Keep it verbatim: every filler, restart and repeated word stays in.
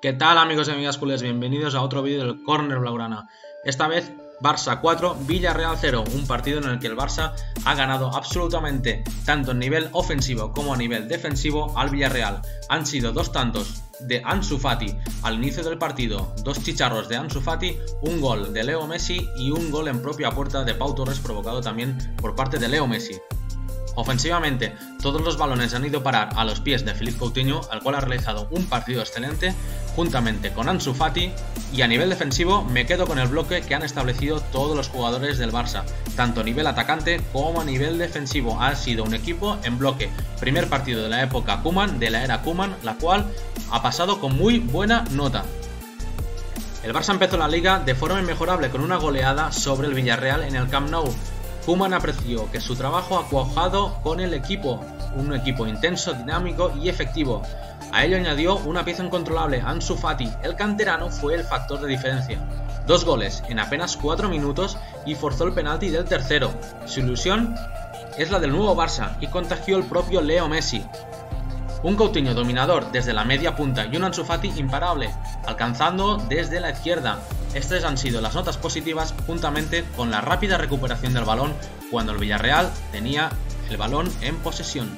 ¿Qué tal, amigos y amigas culés? Bienvenidos a otro vídeo del Corner Blaugrana. Esta vez Barça cuatro, Villarreal cero, un partido en el que el Barça ha ganado absolutamente tanto en nivel ofensivo como a nivel defensivo al Villarreal. Han sido dos tantos de Ansu Fati al inicio del partido, dos chicharros de Ansu Fati, un gol de Leo Messi y un gol en propia puerta de Pau Torres provocado también por parte de Leo Messi. Ofensivamente, todos los balones han ido a parar a los pies de Philippe Coutinho, al cual ha realizado un partido excelente, juntamente con Ansu Fati, y a nivel defensivo me quedo con el bloque que han establecido todos los jugadores del Barça, tanto a nivel atacante como a nivel defensivo. Ha sido un equipo en bloque, primer partido de la época Koeman, de la era Koeman, la cual ha pasado con muy buena nota. El Barça empezó la liga de forma inmejorable con una goleada sobre el Villarreal en el Camp Nou. Koeman apreció que su trabajo ha cuajado con el equipo, un equipo intenso, dinámico y efectivo. A ello añadió una pieza incontrolable, Ansu Fati. El canterano fue el factor de diferencia. Dos goles en apenas cuatro minutos y forzó el penalti del tercero. Su ilusión es la del nuevo Barça y contagió el propio Leo Messi. Un Coutinho dominador desde la media punta y un Ansu Fati imparable, alcanzando desde la izquierda. Estas han sido las notas positivas juntamente con la rápida recuperación del balón cuando el Villarreal tenía el balón en posesión.